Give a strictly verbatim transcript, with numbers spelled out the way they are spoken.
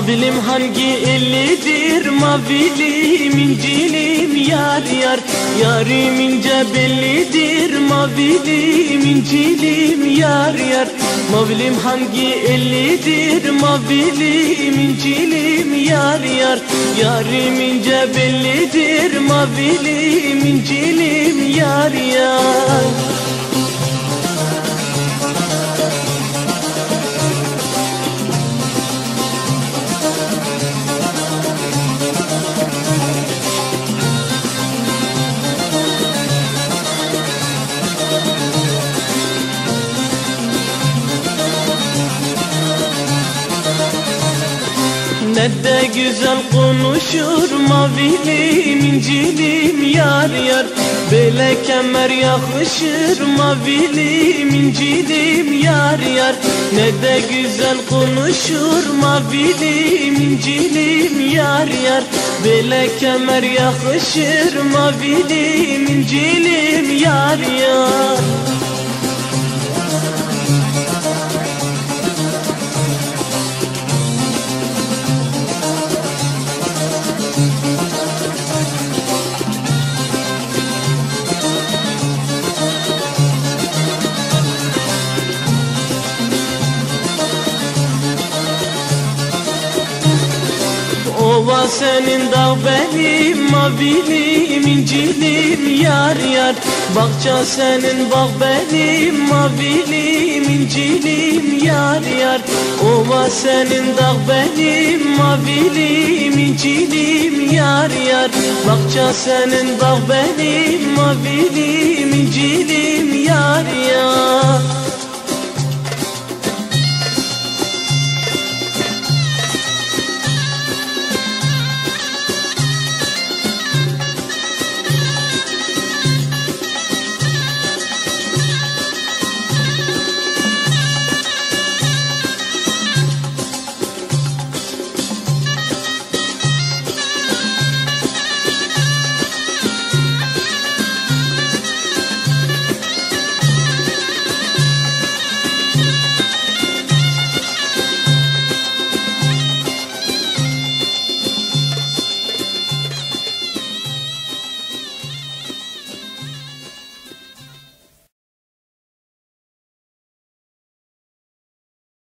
Mavilim hangi ellidir, mavilim incilim yar yar. Yarim ince bellidir, mavilim incilim yar yar. Mavilim hangi ellidir, mavilim incilim yar yar. Yarim ince bellidir, mavilim incilim yar yar. Ne de güzel konuşur mavilim incilim yar yar. Böyle kemer yakışır mavilim incilim yar yar. Ne de güzel konuşur mavilim incilim yar yar. Böyle kemer yakışır mavilim incilim yar yar. Ova senin, dağ benim, mavilim incilim yar yar. Bahçe senin, bağ benim, mavilim incilim yar yar. Ova senin, dağ benim, mavilim incilim yar yar. Bahçe senin, bağ benim, mavilim